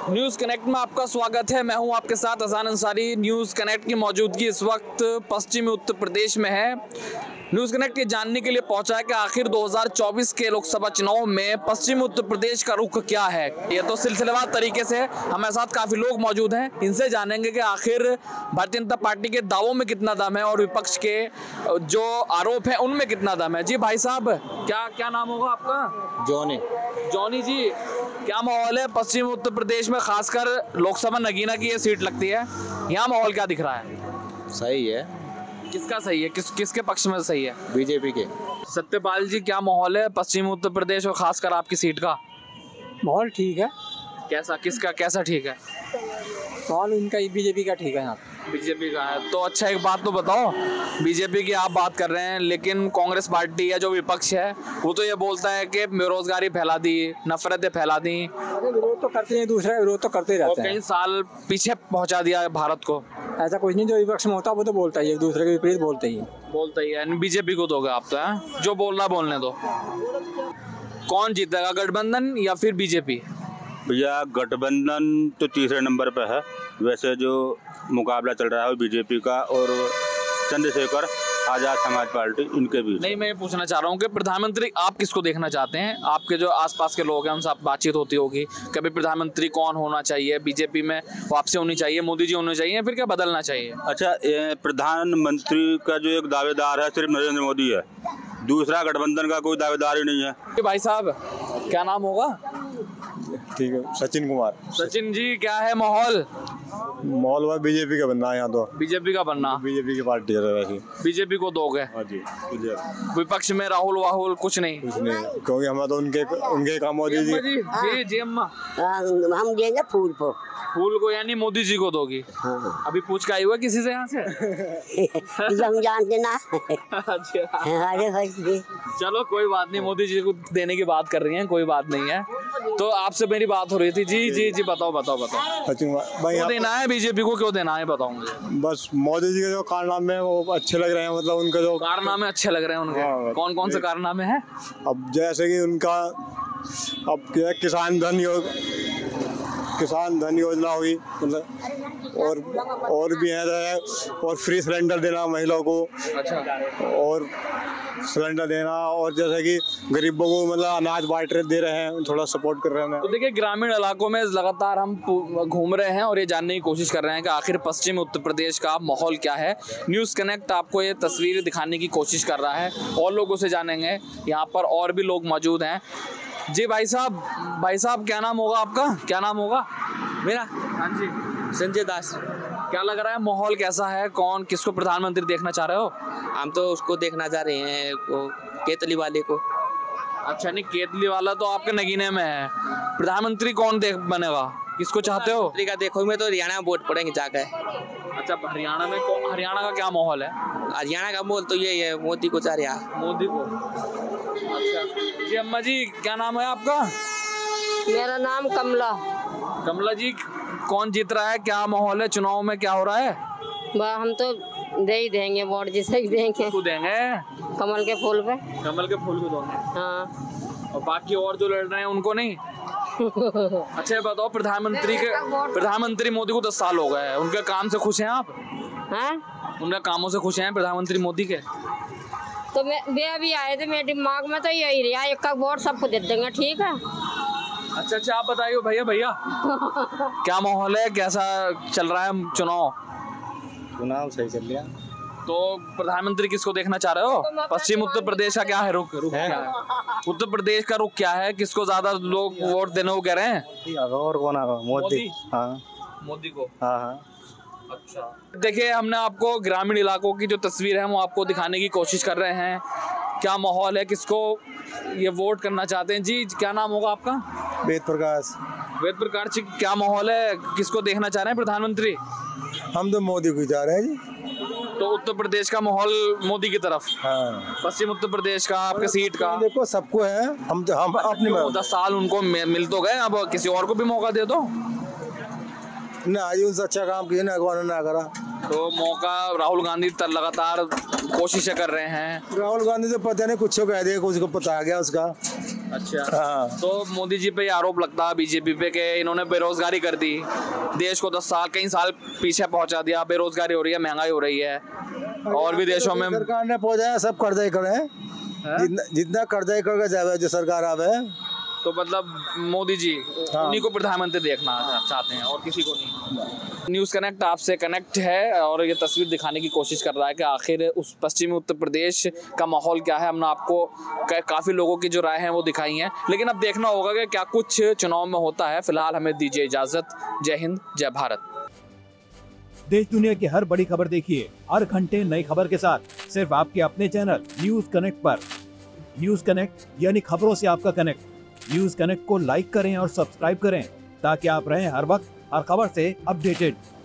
News connect में आपका स्वागत है। मैं हूं आपके साथ अजान अंसारी। न्यूज़ कनेक्ट की मौजूदगी इस वक्त पश्चिमी उत्तर प्रदेश में है। न्यूज़ कनेक्ट ये जानने के लिए पहुंचा है कि आखिर 2024 के लोकसभा चुनाव में पश्चिमी उत्तर प्रदेश का रुख क्या है। ये तो सिलसिलेवार तरीके से हमारे साथ काफ़ी लोग मौजूद हैं, इनसे जानेंगे कि आखिर भारतीय जनता पार्टी के दावों में कितना दम है और विपक्ष के जो आरोप हैं उनमें कितना दम है। जी भाई साहब, क्या नाम होगा आपका? जॉनी जी, क्या माहौल है पश्चिम उत्तर प्रदेश में, खासकर लोकसभा नगीना की ये सीट लगती है, यहाँ माहौल क्या दिख रहा है? सही है। किसका सही है? किसके पक्ष में सही है? बीजेपी के। सत्यपाल जी, क्या माहौल है पश्चिम उत्तर प्रदेश और खासकर आपकी सीट का? माहौल ठीक है। कैसा ठीक है? माहौल इनका बीजेपी का ठीक है। यहाँ बीजेपी का है तो अच्छा। एक बात तो बताओ, बीजेपी की आप बात कर रहे हैं, लेकिन कांग्रेस पार्टी या जो विपक्ष है वो तो ये बोलता है कि बेरोजगारी फैला दी, नफरतें फैला दी। विरोध तो करते हैं, दूसरा विरोध तो करते रहते हैं। कई साल पीछे पहुंचा दिया भारत को। ऐसा कुछ नहीं, जो विपक्ष में होता है वो तो बोलता ही है, एक दूसरे के विपरीत बोलता ही है। बीजेपी को दोगे आप तो? है जो बोल रहा बोलने दो। कौन जीतेगा, गठबंधन या फिर बीजेपी? भैया गठबंधन तो तीसरे नंबर पे है। वैसे जो मुकाबला चल रहा है वो बीजेपी का और चंद्रशेखर आजाद समाज पार्टी, इनके बीच। नहीं, मैं पूछना चाह रहा हूँ कि प्रधानमंत्री आप किसको देखना चाहते हैं? आपके जो आसपास के लोग हैं उनसे आप बातचीत होती होगी, कभी प्रधानमंत्री कौन होना चाहिए? बीजेपी में वापसी होनी चाहिए, मोदी जी होने चाहिए, फिर क्या बदलना चाहिए? अच्छा, प्रधानमंत्री का जो एक दावेदार है सिर्फ नरेंद्र मोदी है, दूसरा गठबंधन का कोई दावेदार ही नहीं है। भाई साहब, क्या नाम होगा? ठीक है, सचिन कुमार। सचिन जी, क्या है माहौल? माहौल बीजेपी का बनना है यहाँ तो। बीजेपी का बनना? बीजेपी की पार्टी है वैसे। बीजेपी को दोगे? हाँ जी। विपक्ष में राहुल वाहुल कुछ नहीं? क्योंकि हम तो उनके काम मोदी जी। जी अम्मा, हम देंगे फूल को यानी मोदी जी को दोगी? हाँ। अभी पूछ के आई हुआ किसी से यहाँ से? हम जानते ना। अच्छा। अरे भाई चलो कोई बात नहीं, मोदी जी को देने की बात कर रही हैं, कोई बात नहीं है। तो आपसे मेरी बात हो रही थी। जी बताओ। सचिन भाई, क्यों देना है बीजेपी को, क्यों देना है बताऊंगे? बस मोदी जी के जो कारनामे हैं वो अच्छे लग रहे हैं, मतलब उनके जो कारनामे अच्छे लग रहे हैं उनके। हाँ, कौन से कारनामे हैं? अब जैसे कि उनका अब क्या किसान धन योजना हुई, मतलब और भी है, और फ्री सिलेंडर देना महिलाओं को। अच्छा। और सिलेंडर देना, और जैसे कि गरीबों को मतलब अनाज दे रहे हैं, थोड़ा सपोर्ट कर रहे हैं। तो देखिए, ग्रामीण इलाकों में लगातार हम घूम रहे हैं और ये जानने की कोशिश कर रहे हैं कि आखिर पश्चिमी उत्तर प्रदेश का माहौल क्या है। न्यूज़ कनेक्ट आपको ये तस्वीर दिखाने की कोशिश कर रहा है और लोगों से जानेंगे। यहाँ पर और भी लोग मौजूद हैं। जी भाई साहब, क्या नाम होगा आपका? क्या नाम होगा? मेरा? हाँ जी। संजय दास। क्या लग रहा है माहौल कैसा है? कौन किसको प्रधानमंत्री देखना चाह रहे हो? हम तो उसको देखना चाह रहे हैं, वो केतली वाले को। अच्छा, नहीं केतली वाला तो आपके नगीने में है। प्रधानमंत्री कौन बनेगा, किसको चाहते हो? का देखो, मैं तो हरियाणा में वोट पड़ेंगे जाकर। अच्छा, हरियाणा का क्या माहौल है? हरियाणा का माहौल तो यही है, मोदी को चाह रहा है। मोदी को? अच्छा जी। अम्मा जी, क्या नाम है आपका? मेरा नाम कमला जी, कौन जीत रहा है? क्या माहौल है चुनाव में, क्या हो रहा है? हम तो दे ही देंगे वोट, जिसे भी देंगे। को देंगे? कमल के फूल पे। कमल के फूल को दोगे? हाँ। और बाकी और जो लड़ रहे हैं उनको नहीं? अच्छा बताओ, प्रधानमंत्री मोदी को 10 साल हो गए हैं, उनके काम से खुश हैं आप? हैं? उनके कामों से खुश हैं प्रधानमंत्री मोदी के? तो मैं अभी आए थे, मेरे दिमाग में तो यही रहा, एक का वोट सबको दे देंगे। ठीक है। अच्छा, आप बताइए भैया क्या माहौल है, कैसा चल रहा है चुनाव? चुनाव सही चल रहा। तो प्रधानमंत्री किसको देखना चाह रहे हो? पश्चिम उत्तर प्रदेश का क्या है रुख क्या है? उत्तर प्रदेश का रुख क्या है? किसको ज्यादा लोग वोट देने को कह रहे हैं? और कौन आगा? मोदी। हाँ, मोदी को। हाँ। अच्छा, देखिए, हमने आपको ग्रामीण इलाकों की जो तस्वीर है वो आपको दिखाने की कोशिश कर रहे हैं। क्या माहौल है, किसको ये वोट करना चाहते हैं? जी, क्या नाम होगा आपका? वेद प्रकाश जी, क्या माहौल है, किसको देखना चाह रहे हैं प्रधानमंत्री? हम तो मोदी को जा रहे हैं जी। तो उत्तर प्रदेश का माहौल मोदी की तरफ? हाँ। पश्चिम उत्तर प्रदेश का, आपके सीट का? देखो, सबको है, हम अपनी 10 साल उनको मिल तो गए, अब किसी और को भी मौका दे दो ना। उनसे अच्छा काम किया ना, कौन ना करा। तो मौका राहुल गांधी लगातार कोशिशें कर रहे हैं। राहुल गांधी तो पता नहीं कुछ कह दिया, कुछ को पता आ गया उसका। अच्छा हाँ। तो मोदी जी पे ये आरोप लगता है बीजेपी पे कि इन्होंने बेरोजगारी कर दी, देश को 10 साल कई साल पीछे पहुंचा दिया, बेरोजगारी हो रही है, महंगाई हो रही है और भी देशों में। सरकार ने पहुंचाया, सब कर्जा ही करे, जितना कर्जा ही करके जावे जो सरकार आवे। तो मतलब मोदी जी उन्हीं को प्रधानमंत्री देखना चाहते हैं और किसी को नहीं। न्यूज़ कनेक्ट आपसे कनेक्ट है और ये तस्वीर दिखाने की कोशिश कर रहा है कि आखिर उस पश्चिमी उत्तर प्रदेश का माहौल क्या है। हमने आपको काफ़ी लोगों की जो राय है वो दिखाई हैं, लेकिन अब देखना होगा कि क्या कुछ चुनाव में होता है। फिलहाल हमें दीजिए इजाज़त। जय हिंद, जय भारत। देश दुनिया की हर बड़ी खबर देखिए हर घंटे नई खबर के साथ सिर्फ आपके अपने चैनल न्यूज़ कनेक्ट पर। न्यूज़ कनेक्ट यानी खबरों से आपका कनेक्ट। न्यूज़ कनेक्ट को लाइक करें और सब्सक्राइब करें ताकि आप रहें हर वक्त हर खबर से अपडेटेड।